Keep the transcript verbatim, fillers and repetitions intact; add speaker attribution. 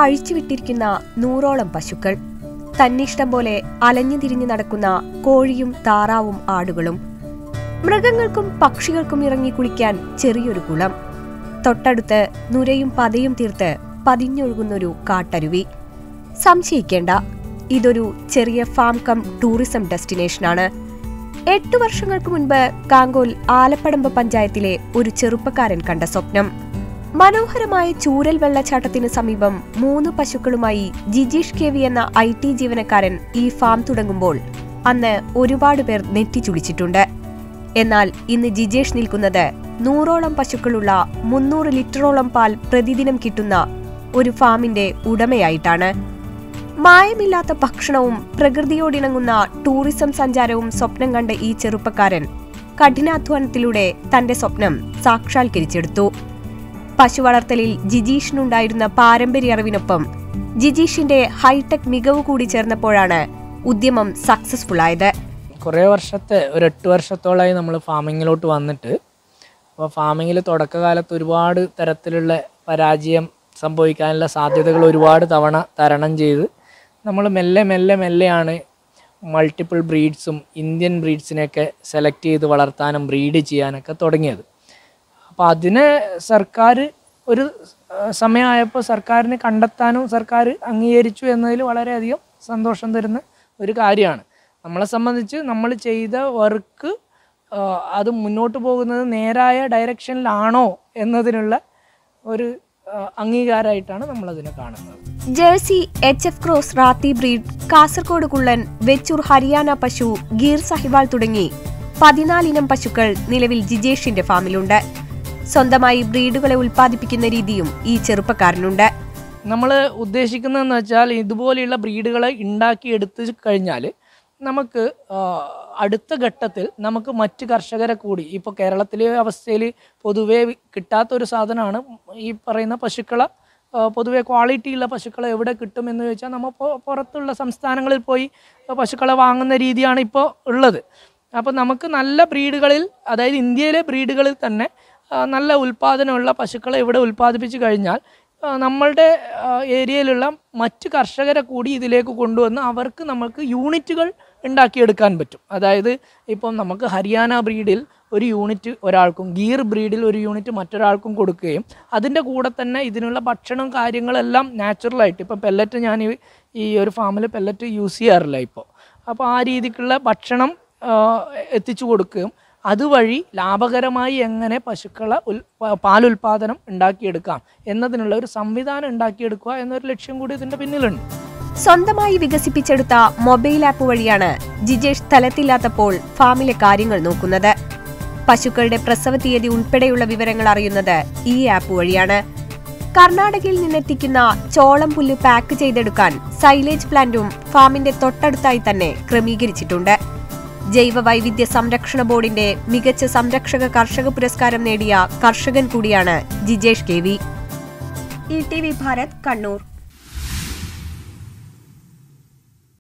Speaker 1: അഴിച്ചുവിട്ടിരിക്കുന്ന നൂറോളം പശുക്കൾ. തന്നിഷ്ടം പോലെ അലഞ്ഞു തിരിഞ്ഞു നടക്കുന്ന കോഴിയും താറാവും ആടുകളും. മൃഗങ്ങൾക്കും പക്ഷികൾക്കും ഇറങ്ങി കുളിക്കാൻ ചെറിയൊരു കുളം. തൊട്ടടുത്ത് നുരയും പതയും തീർത്ത് പതിഞ്ഞൊഴുകുന്നൊരു കാട്ടരുവി. സംശയിക്കേണ്ട, ഇതൊരു ചെറിയ ഫാം കം ടൂറിസം ഡെസ്റ്റിനേഷനാണ്. എട്ടു വർഷങ്ങൾക്ക് മുൻപ് കാങ്കോൽ ആലപ്പടമ്പ് പഞ്ചായത്തിലെ ഒരു ചെറുപ്പക്കാരൻ കണ്ട സ്വപ്നം. മനോഹരമായ ചൂരൽ വെള്ളച്ചാട്ടത്തിന് സമീപം മൂന്ന് പശുക്കളുമായി ജിജീഷ് കെ വി എന്ന ഐ ടി ജീവനക്കാരൻ ഈ ഫാം തുടങ്ങുമ്പോൾ അന്ന് ഒരുപാട് പേർ നെറ്റിച്ചുളിച്ചിട്ടുണ്ട്. എന്നാൽ ഇന്ന് ജിജേഷ് നിൽക്കുന്നത് നൂറോളം പശുക്കളുള്ള മുന്നൂറ് ലിറ്ററോളം പാൽ പ്രതിദിനം കിട്ടുന്ന ഒരു ഫാമിന്റെ ഉടമയായിട്ടാണ്. മായമില്ലാത്ത ഭക്ഷണവും പ്രകൃതിയോടിണങ്ങുന്ന ടൂറിസം സഞ്ചാരവും സ്വപ്നം കണ്ട ഈ ചെറുപ്പക്കാരൻ കഠിനാധ്വാനത്തിലൂടെ തന്റെ സ്വപ്നം സാക്ഷാത്കരിച്ചെടുത്തു. പശു വളർത്തലിൽ ജിജീഷിനുണ്ടായിരുന്ന പാരമ്പര്യ അറിവിനൊപ്പം ജിജീഷിന്റെ ഹൈടെക് മികവ് കൂടി ചേർന്നപ്പോഴാണ് ഉദ്യമം സക്സസ്ഫുൾ ആയത്.
Speaker 2: കുറേ വർഷത്തെ ഒരു എട്ട് വർഷത്തോളമായി നമ്മൾ ഫാമിങ്ങിലോട്ട് വന്നിട്ട്, അപ്പോൾ ഫാമിങ്ങിൽ തുടക്കകാലത്ത് ഒരുപാട് തരത്തിലുള്ള പരാജയം സംഭവിക്കാനുള്ള സാധ്യതകൾ ഒരുപാട് തവണ തരണം ചെയ്ത് നമ്മൾ മെല്ലെ മെല്ലെ മെല്ലെയാണ് മൾട്ടിപ്പിൾ ബ്രീഡ്സും ഇന്ത്യൻ ബ്രീഡ്സിനെയൊക്കെ സെലക്ട് ചെയ്ത് വളർത്താനും ബ്രീഡ് ചെയ്യാനൊക്കെ തുടങ്ങിയത്. അപ്പോൾ അതിന് സർക്കാർ ഒരു സമയമായപ്പോൾ സർക്കാരിന് കണ്ടെത്താനും സർക്കാർ അംഗീകരിച്ചു എന്നതിൽ വളരെയധികം സന്തോഷം തരുന്ന ഒരു കാര്യമാണ്. നമ്മളെ സംബന്ധിച്ച് നമ്മൾ ചെയ്ത വർക്ക് അത് മുന്നോട്ട് പോകുന്നത് നേരായ ഡയറക്ഷനിലാണോ എന്നതിനുള്ള ഒരു അംഗീകാരമായിട്ടാണ് നമ്മളതിനെ കാണുന്നത്.
Speaker 1: Jersey, H F cross Rathi breed, Kasaragod കുള്ളൻ, വെച്ചൂർ ഹരിയാന പശു, ഗീർ സഹിവാൾ തുടങ്ങി പതിനാലിനം പശുക്കൾ നിലവിൽ ജിജേഷിന്റെ ഫാമിലുണ്ട്. സ്വന്തമായി ബ്രീഡുകളെ ഉൽപ്പാദിപ്പിക്കുന്ന രീതിയും ഈ ചെറുപ്പക്കാരനുണ്ട്.
Speaker 2: നമ്മൾ ഉദ്ദേശിക്കുന്നതെന്ന് വെച്ചാൽ ഇതുപോലെയുള്ള ബ്രീഡുകളെ ഉണ്ടാക്കിയെടുത്ത് കഴിഞ്ഞാൽ നമുക്ക് അടുത്ത ഘട്ടത്തിൽ നമുക്ക് മറ്റ് കർഷകരെ കൂടി, ഇപ്പോൾ കേരളത്തിലെ അവസ്ഥയിൽ പൊതുവേ കിട്ടാത്തൊരു സാധനമാണ് ഈ പറയുന്ന പശുക്കളെ. പൊതുവെ ക്വാളിറ്റിയുള്ള പശുക്കളെ എവിടെ കിട്ടുമെന്ന് ചോദിച്ചാൽ നമ്മൾ പുറത്തുള്ള സംസ്ഥാനങ്ങളിൽ പോയി പശുക്കളെ വാങ്ങുന്ന രീതിയാണ് ഇപ്പോൾ ഉള്ളത്. അപ്പോൾ നമുക്ക് നല്ല ബ്രീഡുകളിൽ, അതായത് ഇന്ത്യയിലെ ബ്രീഡുകളിൽ തന്നെ നല്ല ഉൽപ്പാദനമുള്ള പശുക്കളെ ഇവിടെ ഉൽപ്പാദിപ്പിച്ചു കഴിഞ്ഞാൽ നമ്മളുടെ ഏരിയയിലുള്ള മറ്റ് കർഷകരെ കൂടി ഇതിലേക്ക് കൊണ്ടുവന്ന് അവർക്ക് നമുക്ക് യൂണിറ്റുകൾ ഉണ്ടാക്കിയെടുക്കാൻ പറ്റും. അതായത് ഇപ്പം നമുക്ക് ഹരിയാന ബ്രീഡിൽ ഒരു യൂണിറ്റ് ഒരാൾക്കും, ഗീർ ബ്രീഡിൽ ഒരു യൂണിറ്റ് മറ്റൊരാൾക്കും കൊടുക്കുകയും അതിൻ്റെ കൂടെ തന്നെ ഇതിനുള്ള ഭക്ഷണം കാര്യങ്ങളെല്ലാം നാച്ചുറലായിട്ട്, ഇപ്പം പെല്ലറ്റ് ഞാൻ ഈ ഒരു ഫാമിൽ പെല്ലറ്റ് യൂസ് ചെയ്യാറില്ല ഇപ്പോൾ. അപ്പോൾ ആ രീതിക്കുള്ള ഭക്ഷണം എത്തിച്ചു കൊടുക്കുകയും അതുവഴി ലാഭകരമായി എങ്ങനെ പശുക്കളെ ഉൽ പാലുൽപാദനം ഉണ്ടാക്കിയെടുക്കാം എന്നതിനുള്ള ഒരു സംവിധാനം ഉണ്ടാക്കിയെടുക്കുക എന്നൊരു ലക്ഷ്യം കൂടി ഇതിൻ്റെ പിന്നിലുണ്ട്.
Speaker 1: സ്വന്തമായി വികസിപ്പിച്ചെടുത്ത മൊബൈൽ ആപ്പ് വഴിയാണ് ജിജേഷ് സ്ഥലത്തില്ലാത്തപ്പോൾ ഫാമിലെ കാര്യങ്ങൾ നോക്കുന്നത്. പശുക്കളുടെ പ്രസവ തീയതി ഉൾപ്പെടെയുള്ള വിവരങ്ങൾ അറിയുന്നത് ഈ ആപ്പ് വഴിയാണ്. കർണാടകയിൽ നിന്നെത്തിക്കുന്ന ചോളം പുല്ല് പാക്ക് ചെയ്തെടുക്കാൻ സൈലേജ് പ്ലാന്റും ഫാമിന്റെ തൊട്ടടുത്തായി തന്നെ ക്രമീകരിച്ചിട്ടുണ്ട്. ജൈവ വൈവിധ്യ സംരക്ഷണ ബോർഡിന്റെ മികച്ച സംരക്ഷക കർഷക പുരസ്കാരം നേടിയ കർഷകൻ കൂടിയാണ് Jijesh K V. E T V Bharat, Kannur.